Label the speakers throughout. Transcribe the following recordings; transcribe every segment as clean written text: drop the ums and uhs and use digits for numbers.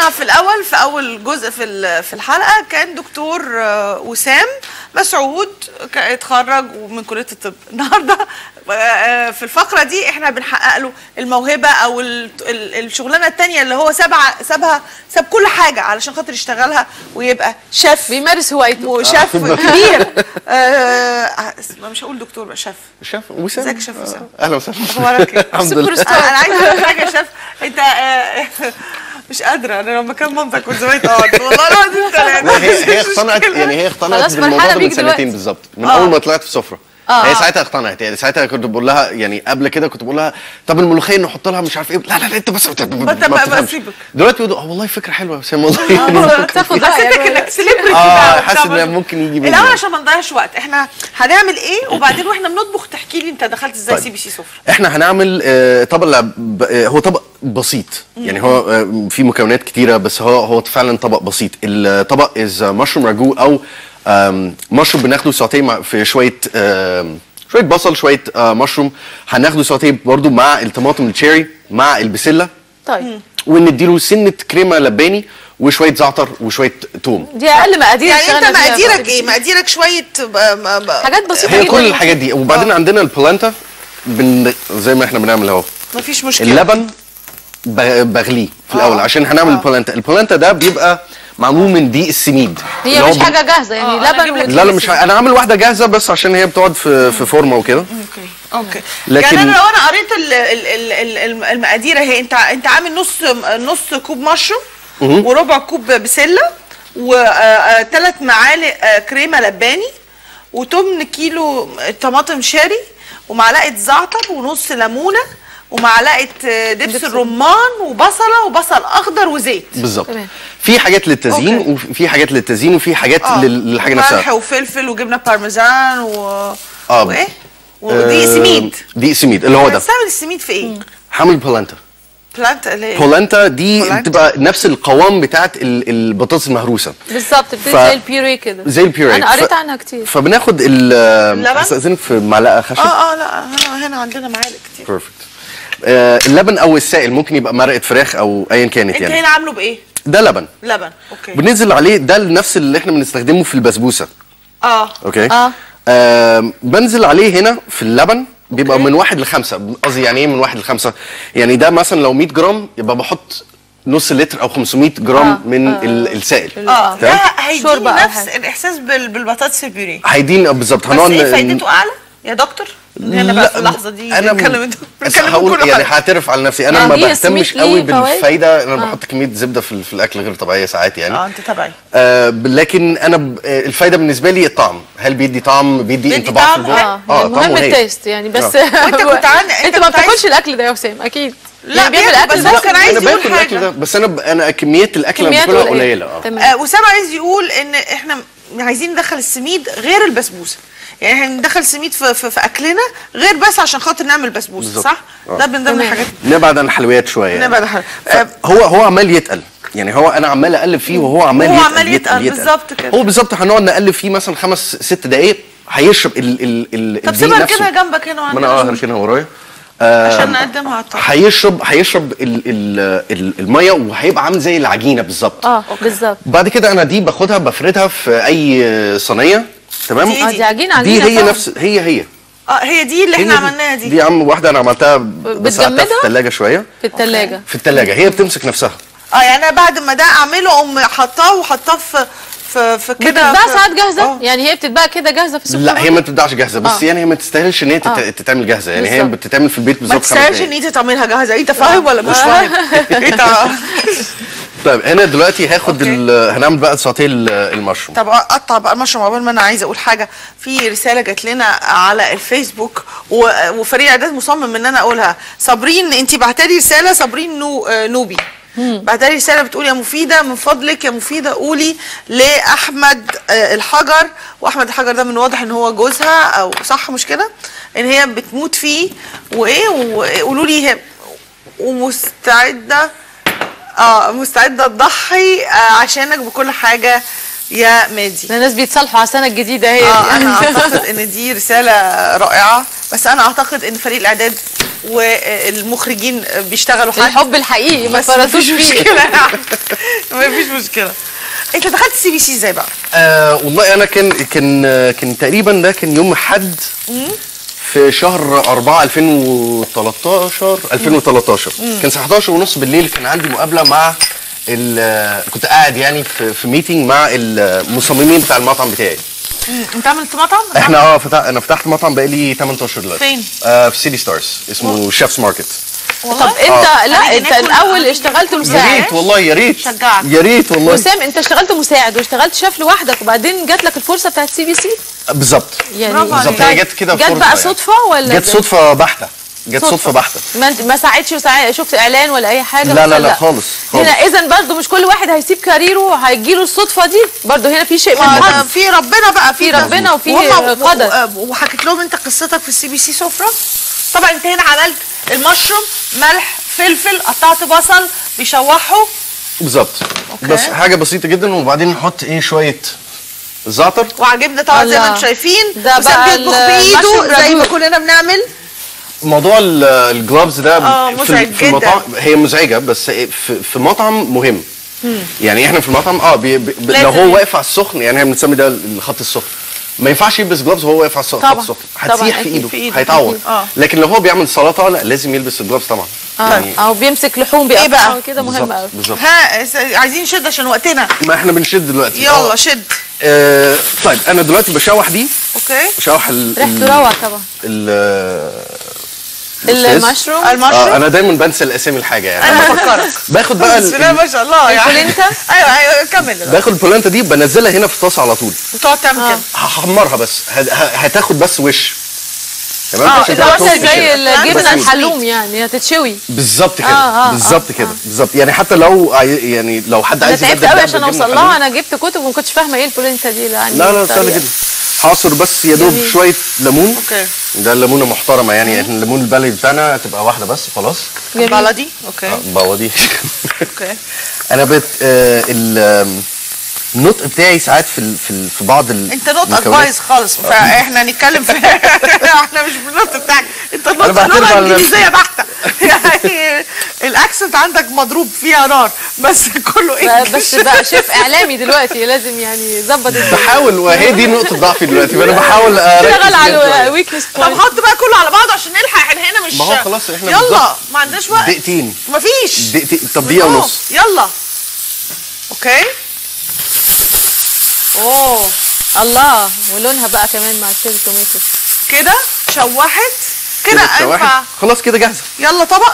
Speaker 1: ضيفنا في اول جزء في الحلقه كان دكتور وسام مسعود، اتخرج من كليه الطب. النهارده في الفقره دي احنا بنحقق له الموهبه او الشغلانه الثانيه اللي هو ساب كل حاجه علشان خاطر يشتغلها ويبقى شيف،
Speaker 2: بيمارس هوايته
Speaker 1: وشيف كبير. مش هقول دكتور بقى، شيف
Speaker 3: وسام.
Speaker 1: ازيك شيف وسام؟
Speaker 3: اهلا وسهلا.
Speaker 1: اخبارك ايه؟
Speaker 3: الحمد لله.
Speaker 1: انا عايزه اقول حاجه يا شيف، انت مش قادره، انا لما كان مامتك كنت زمان تقعد والله العظيم ثلاثه.
Speaker 3: هي اقتنعت، يعني هي اقتنعت بالموضوع ده من سنتين بالظبط، من اول ما طلعت في سفره. هي ساعتها اقتنعت، يعني ساعتها كنت بقول لها، يعني قبل كده كنت بقول لها طب الملوخيه نحط لها مش عارف ايه، لا انت بس
Speaker 1: سيبك.
Speaker 3: دلوقتي بيقولوا والله فكره حلوه يا وسام والله.
Speaker 2: تاخد
Speaker 1: حسيتك انك سيلبرتي.
Speaker 3: حاسس ان ممكن يجي مني.
Speaker 1: الاول عشان ما نضيعش وقت، احنا هنعمل ايه وبعدين واحنا بنطبخ تحكي لي انت دخلت ازاي
Speaker 3: طيب.
Speaker 1: سي بي سي سفره.
Speaker 3: احنا هنعمل طبق هو طبق بسيط، يعني هو في مكونات كتيره بس هو فعلا طبق بسيط. الطبق از مشروم راجو، او مشروم بناخده سوتيه في شويه بصل، شويه مشروم هناخده سوتيه برضو مع الطماطم التشيري مع البسله.
Speaker 2: طيب.
Speaker 3: ونديله سنه كريمه لباني وشويه زعتر وشويه توم.
Speaker 2: دي اقل مقادير.
Speaker 1: يعني انت مقاديرك ايه؟ مقاديرك شويه
Speaker 2: حاجات بسيطه
Speaker 3: هي
Speaker 2: جدا.
Speaker 3: كل الحاجات دي. وبعدين عندنا البولانتا زي ما احنا بنعمل اهو.
Speaker 1: مفيش مشكله.
Speaker 3: اللبن بغليه في الاول عشان هنعمل البولانتا ده بيبقى معمول من ديق السميد.
Speaker 2: هي مش حاجه جاهزه يعني لبن
Speaker 3: لا مش انا عامل واحده جاهزه بس عشان هي بتقعد في فورمه وكده.
Speaker 1: اوكي.
Speaker 3: لكن
Speaker 1: يعني انا لو انا قريت المقادير اهي، انت عامل نص كوب مشروم وربع كوب بسله و3 معالق كريمه لباني و8 كيلو طماطم شاري ومعلقه زعتر ونص ليمونه ومعلقه دبس الرمان وبصل اخضر وزيت.
Speaker 3: بالظبط. في حاجات للتزيين وفي حاجات للتزيين وفي حاجات للحاجه نفسها.
Speaker 1: ملح وفلفل وجبنه بارميزان وايه؟ ودقيق سميد.
Speaker 3: دقيق سميد اللي هو ده.
Speaker 1: بتستعمل السميد في ايه؟
Speaker 3: حامل بولانتا.
Speaker 1: بولانتا
Speaker 3: دي بتبقى نفس القوام بتاعت البطاطس المهروسه
Speaker 2: بالظبط، زي البيوري كده.
Speaker 3: زي البيوري
Speaker 2: انا قريت عنها كتير.
Speaker 3: فبناخد استاذنك في معلقه خشب.
Speaker 1: لا هنا عندنا معالق كتير.
Speaker 3: بيرفكت. اللبن او السائل ممكن يبقى مرقه فراخ او ايا كانت.
Speaker 1: انت
Speaker 3: يعني
Speaker 1: هنا عامله بايه؟
Speaker 3: ده لبن.
Speaker 1: اوكي.
Speaker 3: بننزل عليه ده نفس اللي احنا بنستخدمه في البسبوسه. اوكي. بنزل عليه هنا في اللبن بيبقى من 1 ل5. قصدي يعني ايه من 1 ل5؟ يعني ده مثلا لو 100 جرام يبقى بحط نص لتر او 500 جرام من السائل.
Speaker 1: ده هيديني نفس الاحساس بالبطاطس البيوري.
Speaker 3: هيديني بالظبط.
Speaker 1: بس ايه فايدته اعلى يا دكتور؟ هنا بقى في اللحظه دي بنتكلم
Speaker 3: هقول يعني هعترف على نفسي، انا ما بهتمش قوي بالفايده. انا بحط كميه زبده في الاكل غير طبيعيه ساعات يعني.
Speaker 1: انت تبعي.
Speaker 3: لكن انا الفايده بالنسبه لي الطعم. هل بيدي طعم، بيدي انطباع في البق؟
Speaker 2: مهم التيست يعني. بس انت ما بتاكلش الاكل ده يا وسام اكيد.
Speaker 1: لا بيعمل اكل بس كان عايز يقول
Speaker 3: حاجه. الاكل ده بس انا كميات الاكل اللي باكلها قليله.
Speaker 1: وسام عايز يقول ان احنا عايزين ندخل السميد غير البسبوسه. يعني احنا ندخل سميد في اكلنا غير بس عشان خاطر نعمل بسبوسه، صح؟ ده من ضمن الحاجات.
Speaker 3: نبعد عن الحلويات شويه.
Speaker 1: نبعد عن
Speaker 3: هو عمال يتقل، يعني انا عمال اقلب فيه وهو عمال يتقل
Speaker 1: بالظبط كده.
Speaker 3: هو بالظبط هنقعد نقلب فيه مثلا 5-6 دقائق هيشرب ال
Speaker 1: طب سيبها كده جنبك هنا
Speaker 3: ما انا هركنها ورايا
Speaker 1: عشان نقدمها على الطبق.
Speaker 3: هيشرب الميه وهيبقى عامل زي العجينه بالظبط.
Speaker 2: بالظبط.
Speaker 3: بعد كده انا دي باخدها بفردها في اي صينيه. تمام.
Speaker 2: دي عجينه
Speaker 3: دي هي نفس هي
Speaker 1: هي دي اللي احنا عملناها. دي
Speaker 3: يا عم واحده انا عملتها بس قعدتها في الثلاجه شويه.
Speaker 2: في الثلاجه
Speaker 3: هي بتمسك نفسها.
Speaker 1: يعني انا بعد ما ده اعمله اقوم حطاه في كده.
Speaker 2: بتتباع ساعات جاهزه؟ يعني هي بتتباع كده جاهزه في السوبر ماركت؟
Speaker 3: لا هي ما بتتباعش جاهزه، بس يعني هي ما تستاهلش ان هي تتعمل جاهزه. يعني هي بتتعمل في البيت بالظبط.
Speaker 1: ما تستاهلش ان انت تعملها جاهزه. انت فاهم ولا مش فاهم؟
Speaker 3: طيب انا دلوقتي هاخد هنعمل بقى سوتيه المشروم.
Speaker 1: طب اقطع بقى المشروم. قبل ما انا عايزه اقول حاجه، في رساله جات لنا على الفيسبوك وفريق اعداد مصمم ان انا اقولها. صابرين انت بعتالي رساله، صابرين نوبي بعتالي رساله بتقول يا مفيده من فضلك يا مفيده قولي لاحمد الحجر، واحمد الحجر ده من واضح ان هو جوزها او صح مش كده، ان هي بتموت فيه وايه، وقولوا لي هي ومستعده مستعده تضحي عشانك بكل حاجه يا مادي.
Speaker 2: الناس بيتصالحوا على السنه الجديده هي.
Speaker 1: انا اعتقد ان دي رساله رائعه بس انا اعتقد ان فريق الاعداد والمخرجين بيشتغلوا حاجه
Speaker 2: الحب الحقيقي ما
Speaker 1: بس
Speaker 2: فرطوش
Speaker 1: مفيش
Speaker 2: فيه.
Speaker 1: مشكله مفيش مشكله. انت دخلت CBC ازاي بقى؟
Speaker 3: والله انا كان تقريبا ده كان يوم احد في شهر 4 2013 كان الساعه 11:30 بالليل. كان عندي مقابله مع كنت قاعد يعني في ميتنج مع المصممين بتاع المطعم بتاعي.
Speaker 1: انت عملت مطعم؟
Speaker 3: احنا انا فتحت مطعم بقالي 8 اشهر دلوقتي.
Speaker 1: فين؟
Speaker 3: في سيتي ستارز اسمه شيف's ماركت.
Speaker 2: طب انت لا انت الاول اشتغلت
Speaker 3: يا
Speaker 2: مساعد.
Speaker 3: ريت والله، يا ريت
Speaker 1: شجعك.
Speaker 3: يا ريت والله.
Speaker 2: وسام انت اشتغلت مساعد واشتغلت شيف لوحدك وبعدين جات لك الفرصه بتاعت CBC
Speaker 3: بالظبط
Speaker 2: يعني.
Speaker 1: برافو عليك.
Speaker 3: بالظبط، هي جت كده
Speaker 2: جت
Speaker 3: فرصة
Speaker 2: بقى
Speaker 3: يعني.
Speaker 2: صدفه ولا
Speaker 3: جت صدفه بحته، جت صدفه بحته.
Speaker 2: ما ساعدش شفت اعلان ولا اي حاجه؟
Speaker 3: لا خالص.
Speaker 2: هنا اذا برضه مش كل واحد هيسيب كاريره هيجيله الصدفه دي، برضه هنا في شيء من الحظ.
Speaker 1: في ربنا بقى،
Speaker 2: في ربنا وفي قدر.
Speaker 1: وحكيت لهم انت قصتك في CBC سفره. طبعا انت هنا عملت المشروم، ملح، فلفل، قطعت بصل بيشوحوا
Speaker 3: بالظبط، بس حاجه بسيطه جدا. وبعدين نحط شويه زعتر.
Speaker 1: وعجبنا طبعا زي ما انتم شايفين.
Speaker 2: ده
Speaker 1: وسام
Speaker 2: بقى
Speaker 1: بيطبخ بايده زي ما كلنا بنعمل.
Speaker 3: موضوع الجلوفز ده
Speaker 1: مزعج
Speaker 3: في المطاعم هي مزعجه، بس في مطعم مهم. يعني احنا في المطعم لو هو واقف على السخن، يعني احنا بنسمي ده الخط السخن، ما ينفعش يلبس جلوفز وهو واقف على الخط السخن، هتسيح في ايده هيتعور. لكن لو هو بيعمل سلطه لا لازم يلبس الجلوفز طبعا.
Speaker 2: يعني او بيمسك لحوم بيقطعها كده مهم قوي.
Speaker 3: بالظبط.
Speaker 1: عايزين نشد عشان وقتنا.
Speaker 3: ما احنا بنشد دلوقتي.
Speaker 1: يلا شد.
Speaker 3: طيب انا دلوقتي بشوح دي.
Speaker 1: اوكي.
Speaker 3: بشوح
Speaker 2: ريحته روعه طبعا. المشروم.
Speaker 3: انا دايما بنسى الاسامي الحاجه يعني.
Speaker 1: انا بفكرك.
Speaker 3: باخد بقى
Speaker 1: بسم الله ما شاء الله يعني.
Speaker 2: البولنتا.
Speaker 1: ايوه كمل.
Speaker 3: باخد البولنتا دي بنزلها هنا في الطاسه على طول.
Speaker 1: وتقعد تعمل كده.
Speaker 3: هحمرها بس هتاخد بس وش.
Speaker 2: تمام. زي الجبنه الحلوم يعني هتتشوي.
Speaker 3: بالظبط كده. بالظبط كده. بالظبط يعني حتى لو حد عايز
Speaker 2: يبدل. انا تعبت قوي عشان اوصل لها. انا جبت كتب وما كنتش فاهمه ايه البولنتا دي يعني.
Speaker 3: لا سهله جدا. هعصر بس يا دوب شويه ليمون.
Speaker 1: اوكي.
Speaker 3: ده الليمونه محترمه يعني. احنا الليمون البلدي بتاعنا تبقى واحده بس خلاص.
Speaker 1: بلدي. اوكي.
Speaker 3: بلدي.
Speaker 1: اوكي.
Speaker 3: انا النطق بتاعي ساعات في بعض
Speaker 1: انت نطقك بايظ خالص، فاحنا هنتكلم في احنا مش بالنطق بتاعك، انت نطق لغه انجليزيه بحته يعني. الاكسنت عندك مضروب فيها نار، بس كله انجلش.
Speaker 2: بس بقى شيف اعلامي دلوقتي لازم يعني يظبط.
Speaker 3: بحاول، وهي دي نقطه ضعفي دلوقتي، فانا بحاول
Speaker 2: اشتغل على ويكنس بوينت.
Speaker 1: طب حط بقى كله على بعضه عشان نلحق. احنا هنا مش
Speaker 3: ما هو خلاص احنا
Speaker 1: يلا ما عندناش وقت.
Speaker 3: دقيقتين.
Speaker 1: مفيش
Speaker 3: دقيقتين. طب دقيقه ونص.
Speaker 1: يلا. اوكي.
Speaker 2: اوه الله. ولونها بقى كمان مع الشيري توميتو
Speaker 1: كده شوحت كده. ينفع
Speaker 3: خلاص كده جاهزه.
Speaker 1: يلا طبق.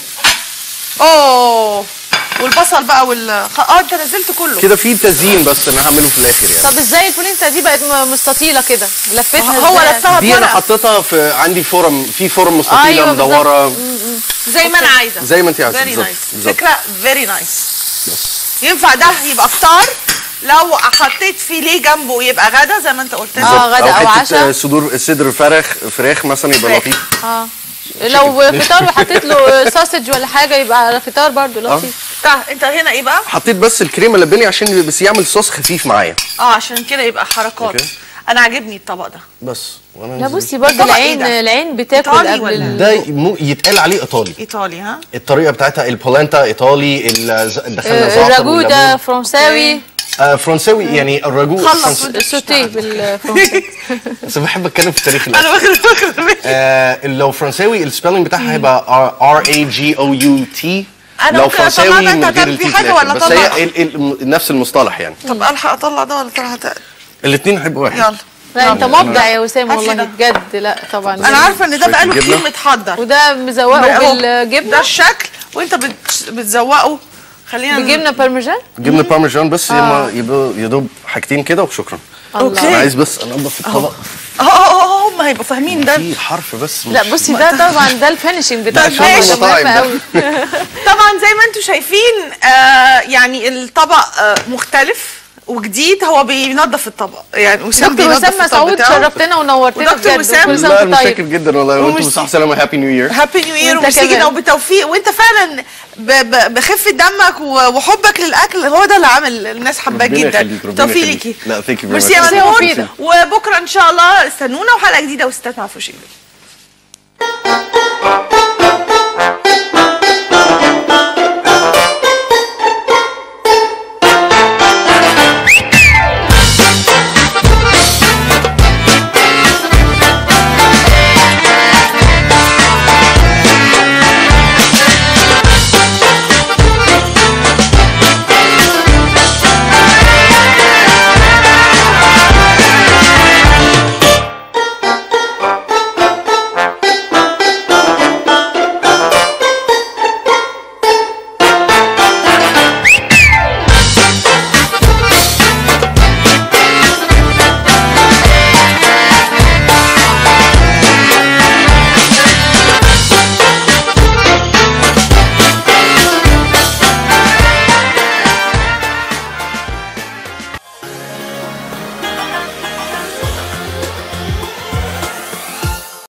Speaker 1: اوه والبصل بقى انت نزلت كله
Speaker 3: كده. في تزيين بس انا هعمله في الاخر يعني.
Speaker 2: طب ازاي البولنتا دي بقت مستطيله كده؟ لفتها
Speaker 1: هو لفها
Speaker 3: دي انا حطيتها عندي فرم مستطيله.
Speaker 2: أيوة
Speaker 3: مدوره
Speaker 1: زي ما انا عايزه.
Speaker 3: زي ما انت عايزه.
Speaker 1: فيري نايس. فكره فيري نايس. ينفع ده يبقى فطار، لو حطيت فيليه جنبه يبقى غدا زي ما انت قلت.
Speaker 2: غدا او عشاء.
Speaker 3: صدر فراخ مثلا يبقى لطيف.
Speaker 2: لو فطار وحطيت له ساسج ولا حاجه يبقى فطار برضه لطيف.
Speaker 1: انت هنا ايه بقى؟
Speaker 3: حطيت بس الكريمه اللباني عشان بس يعمل صوص خفيف معايا.
Speaker 1: عشان كده يبقى حركات. انا عاجبني الطبق ده
Speaker 3: بس.
Speaker 2: لا بصي برضه العين بتاكل قبل
Speaker 3: ده يتقال عليه
Speaker 1: ايطالي. ها
Speaker 3: الطريقه بتاعتها البولنتا ايطالي. دخلنا زعتر.
Speaker 2: الراجو ده فرنساوي.
Speaker 3: فرنساوي يعني الراجو
Speaker 2: خلص السوتيه بالفرنسي.
Speaker 3: بس بحب اتكلم في تاريخ
Speaker 1: انا فاكره
Speaker 3: لو فرنساوي السبيلنج بتاعها هيبقى RAGOUT.
Speaker 1: لو فرنساوي من غير
Speaker 3: التي
Speaker 1: في حاجه ولا
Speaker 3: بس هي نفس المصطلح يعني.
Speaker 1: طب الحق اطلع ده ولا اطلع ده؟
Speaker 3: الاثنين هيبقوا واحد.
Speaker 1: يلا.
Speaker 2: لا انت مبدع يا وسام والله بجد. لا طبعا
Speaker 1: انا عارفه ان ده بقاله كتير متحضر،
Speaker 2: وده مزوقه بالجبنه.
Speaker 1: ده الشكل وانت بتزوقه. خلينا
Speaker 2: بجبنه بارميجان.
Speaker 3: جبنه بارميجان بس يبقوا يا دوب حاجتين كده وشكرا.
Speaker 1: اوكي.
Speaker 3: انا عايز بس انضف الطبق.
Speaker 1: هم هيبقوا فاهمين ده.
Speaker 3: في حرف بس
Speaker 2: لا بصي ده طبعا ده الفينشنج بتاع
Speaker 3: المطاعم
Speaker 2: قوي.
Speaker 1: طبعا زي ما انتم شايفين يعني الطبق مختلف وجديد. هو بينظف الطبق يعني. وسام
Speaker 2: دكتور وسام مسعود شرفتنا ونورتنا
Speaker 1: دكتور وسام.
Speaker 3: لا انا متشكر جدا والله. وانتم بصحه وسلامه. هابي نيو يير.
Speaker 1: هابي نيو يير ومسيكنا وبالتوفيق. وانت فعلا بخفه دمك وحبك للاكل هو ده اللي عامل الناس حباك جدا. توفيق ليكي.
Speaker 3: لا ثانك يو
Speaker 1: ميرسي يا محمود. وبكره ان شاء الله استنونا وحلقه جديده وستات مع فوشيل.